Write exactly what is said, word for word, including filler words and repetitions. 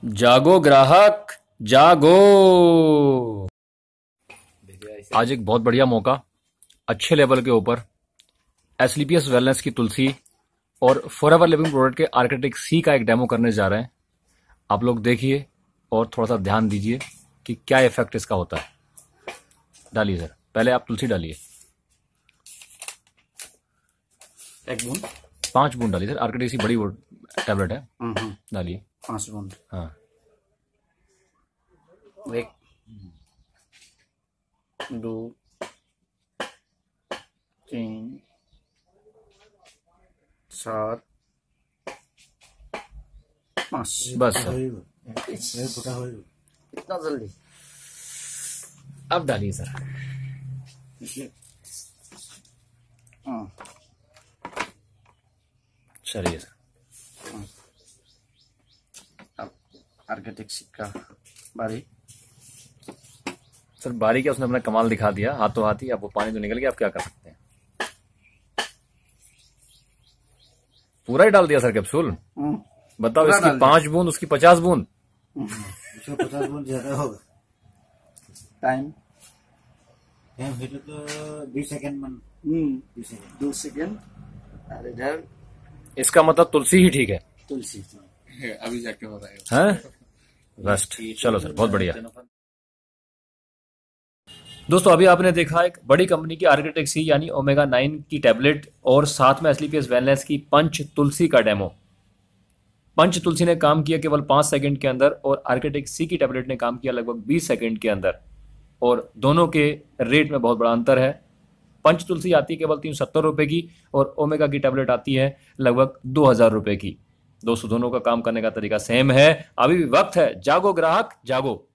जागो ग्राहक जागो। आज एक बहुत बढ़िया मौका, अच्छे लेवल के ऊपर एसलीपीएस वेलनेस की तुलसी और फॉरएवर लिविंग प्रोडक्ट के आर्किटेक्ट सी का एक डेमो करने जा रहे हैं। आप लोग देखिए और थोड़ा सा ध्यान दीजिए कि क्या इफेक्ट इसका होता है। डालिए सर, पहले आप तुलसी डालिए। एक बूंद, पांच बूंद डालिए सर। आर्किटेक्ट सी बड़ी टैबलेट है, डालिए पांच बूंद। हाँ, एक, दो, तीन, चार, पांच। बस सर। इतना जल्दी? अब डालिए सर। हाँ, चलिए सर। अब आर्किटेक्ट का बारी। सर बारी क्या, उसने अपना कमाल दिखा दिया हाथों हाथ ही। अब वो पानी तो निकल गया, आप क्या कर सकते हैं। पूरा ही डाल दिया सर कैप्सूल। बताओ, पूरा इसकी डाल दिया। पांच बूंद उसकी पचास बूंद। इसका पचास बूंद ज्यादा होगा। टाइम टाइम फिर तो बीस सेकंड मन हम्म बीस सेकंड दो सेकेंड। और इधर इसका मतलब तुलसी ही ठीक है। तुलसी। अभी जाके हो रहा है। हैं? बेस्ट। चलो सर, बहुत बढ़िया। दोस्तों अभी आपने देखा एक बड़ी कंपनी की आर्किटेक्ट सी यानी ओमेगा नाइन की टैबलेट और साथ में एसलीपीएस वेलनेस की पंच तुलसी का डेमो। पंच तुलसी ने काम किया केवल पाँच सेकंड के अंदर और आर्किटेक्ट सी की टैबलेट ने काम किया लगभग बीस सेकंड के अंदर, और दोनों के रेट में बहुत बड़ा अंतर है। पंच तुलसी आती है केवल तीन सौ सत्तर रुपये की और ओमेगा की टैबलेट आती है लगभग दो हज़ार रुपये की। दोस्तों दोनों का काम करने का तरीका सेम है। अभी भी वक्त है, जागो ग्राहक जागो।